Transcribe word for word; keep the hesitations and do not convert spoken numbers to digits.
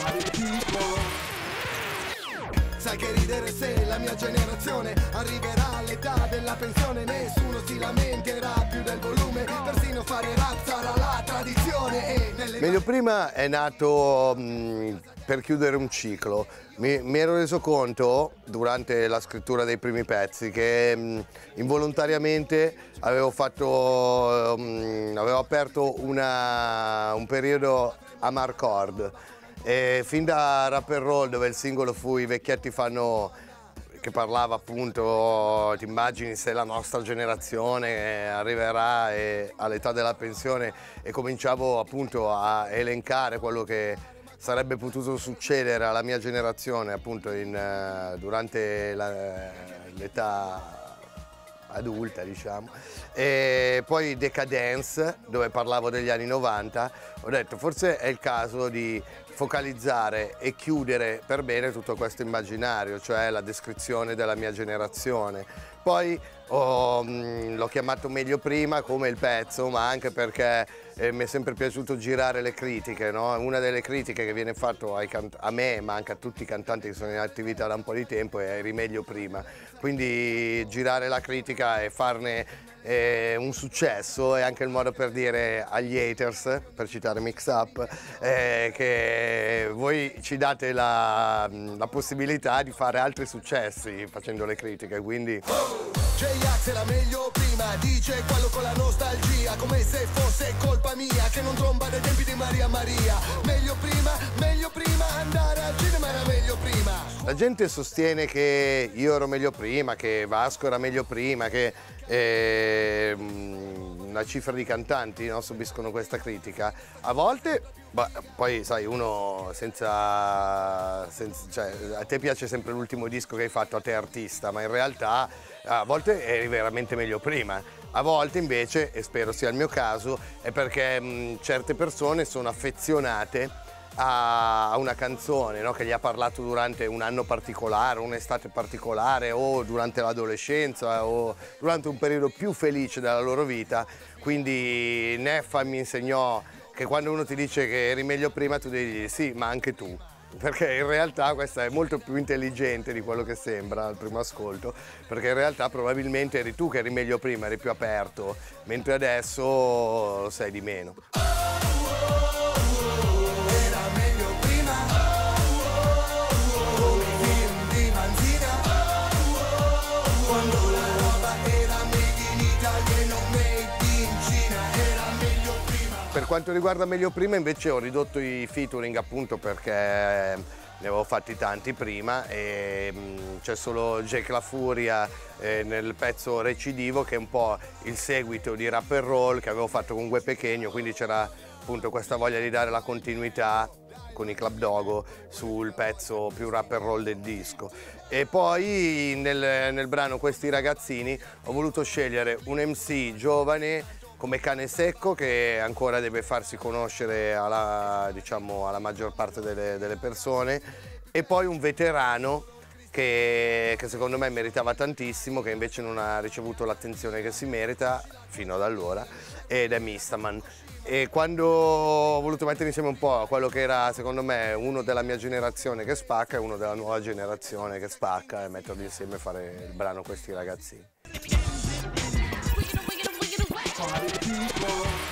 Sai che ridere se la mia generazione arriverà all'età della pensione, nessuno si lamenterà più del volume, persino fare rap sarà la tradizione. E nelle... Meglio Prima è nato mh, per chiudere un ciclo. Mi, mi ero reso conto durante la scrittura dei primi pezzi che mh, involontariamente avevo fatto, mh, avevo aperto una, un periodo a Marcord. E fin da Rap and Roll, dove il singolo fu I vecchietti fanno, che parlava appunto, ti immagini se la nostra generazione arriverà e, all'età della pensione, e cominciavo appunto a elencare quello che sarebbe potuto succedere alla mia generazione appunto in, durante l'età adulta, diciamo. E poi Decadence, dove parlavo degli anni novanta, ho detto forse è il caso di focalizzare e chiudere per bene tutto questo immaginario, cioè la descrizione della mia generazione. Poi l'ho chiamato Meglio Prima come il pezzo, ma anche perché eh, mi è sempre piaciuto girare le critiche, no? Una delle critiche che viene fatta a me, ma anche a tutti i cantanti che sono in attività da un po' di tempo, è Eri meglio prima. Quindi girare la critica e farne eh, un successo è anche il modo per dire agli haters, per citare Mix Up, eh, che voi ci date la, la possibilità di fare altri successi facendo le critiche, quindi... J-Ax era meglio prima, dice quello con la nostalgia, come se fosse colpa mia che non tromba dai tempi di Maria Maria. Meglio prima, meglio prima, andare al cinema era meglio prima. La gente sostiene che io ero meglio prima, che Vasco era meglio prima, che eh, una cifra di cantanti, no, subiscono questa critica. A volte, bah, poi sai, uno senza, senza cioè, a te piace sempre l'ultimo disco che hai fatto, a te artista, ma in realtà a volte eri veramente meglio prima. A volte invece, e spero sia il mio caso, è perché mh, certe persone sono affezionate a una canzone, no, che gli ha parlato durante un anno particolare, un'estate particolare, o durante l'adolescenza, o durante un periodo più felice della loro vita. Quindi Neffa mi insegnò che quando uno ti dice che eri meglio prima, tu devi dire sì, ma anche tu. Perché in realtà questa è molto più intelligente di quello che sembra al primo ascolto, perché in realtà probabilmente eri tu che eri meglio prima, eri più aperto, mentre adesso lo sei di meno. Per quanto riguarda Meglio Prima invece ho ridotto i featuring appunto perché ne avevo fatti tanti prima e c'è solo Jake La Furia eh, nel pezzo Recidivo, che è un po' il seguito di Rap and Roll che avevo fatto con Gue Pequeno, quindi c'era appunto questa voglia di dare la continuità con i Club Dogo sul pezzo più Rap and Roll del disco. E poi nel, nel brano Questi ragazzini ho voluto scegliere un M C giovane come Cane Secco, che ancora deve farsi conoscere alla, diciamo, alla maggior parte delle, delle persone, e poi un veterano che, che secondo me meritava tantissimo, che invece non ha ricevuto l'attenzione che si merita fino ad allora, ed è Mistaman. E quando ho voluto mettere insieme un po' quello che era secondo me uno della mia generazione che spacca e uno della nuova generazione che spacca, e metterli insieme e fare il brano Questi ragazzini. Party people.